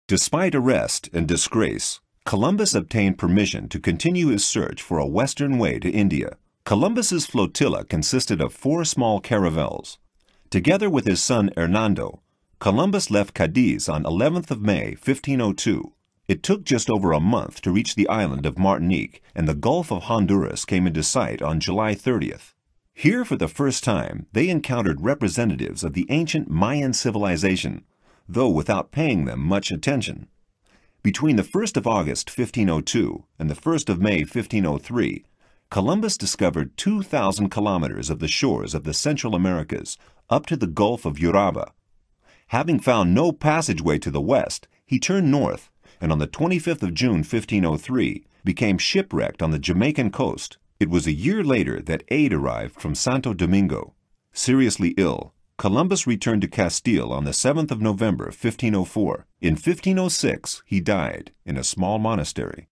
Despite arrest and disgrace, Columbus obtained permission to continue his search for a western way to India. Columbus's flotilla consisted of 4 small caravels. Together with his son Hernando, Columbus left Cadiz on 11th of May, 1502. It took just over a month to reach the island of Martinique, and the Gulf of Honduras came into sight on July 30th. Here, for the first time, they encountered representatives of the ancient Mayan civilization, though without paying them much attention. Between the 1st of August, 1502, and the 1st of May, 1503, Columbus discovered 2,000 kilometers of the shores of the Central Americas up to the Gulf of Uraba. Having found no passageway to the west, he turned north, and on the 25th of June, 1503, became shipwrecked on the Jamaican coast. It was a year later that aid arrived from Santo Domingo. Seriously ill, Columbus returned to Castile on the 7th of November, 1504. In 1506, he died in a small monastery.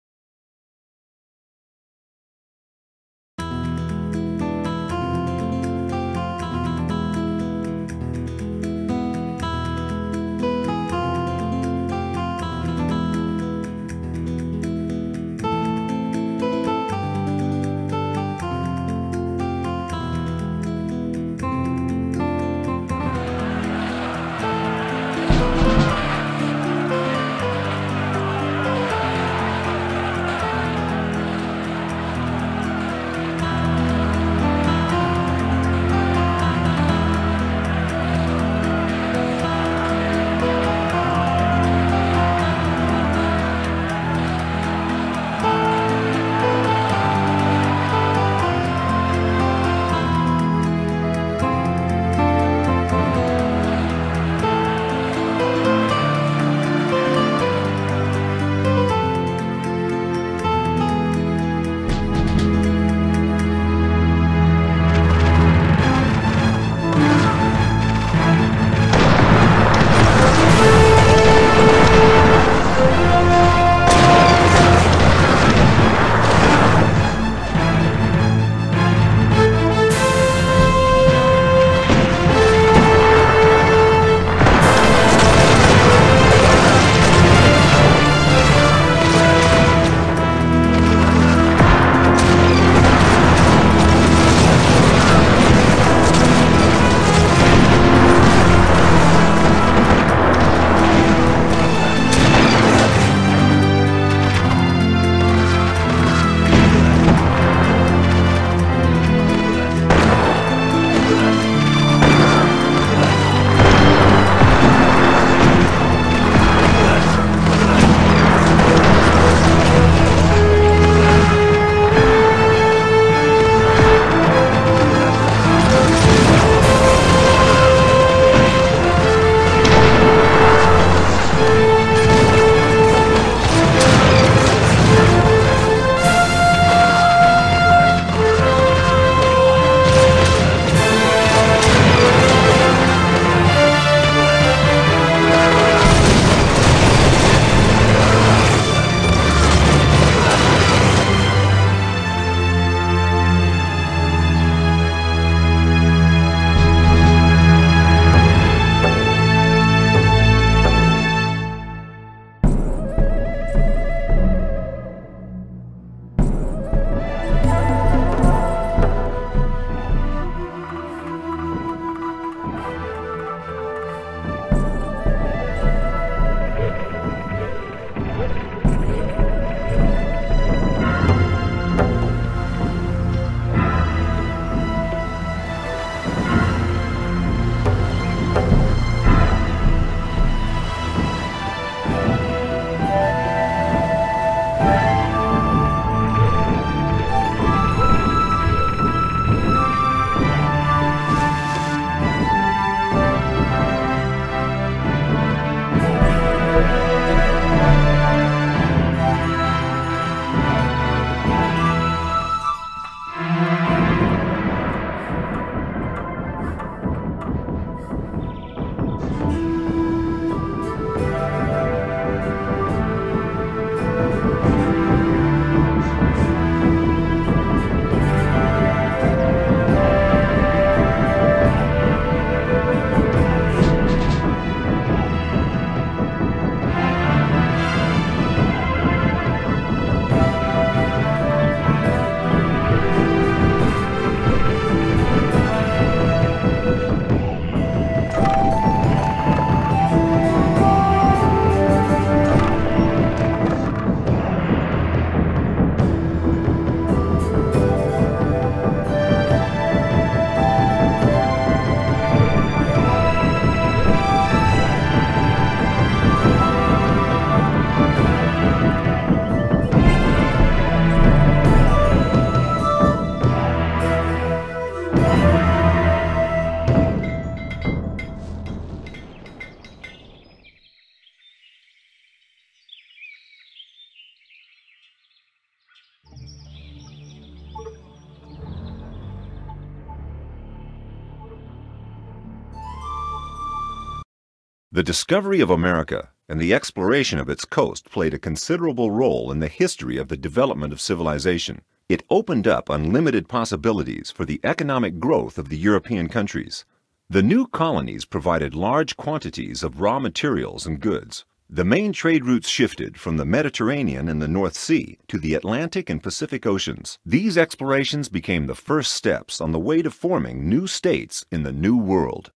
The discovery of America and the exploration of its coast played a considerable role in the history of the development of civilization. It opened up unlimited possibilities for the economic growth of the European countries. The new colonies provided large quantities of raw materials and goods. The main trade routes shifted from the Mediterranean and the North Sea to the Atlantic and Pacific Oceans. These explorations became the first steps on the way to forming new states in the New World.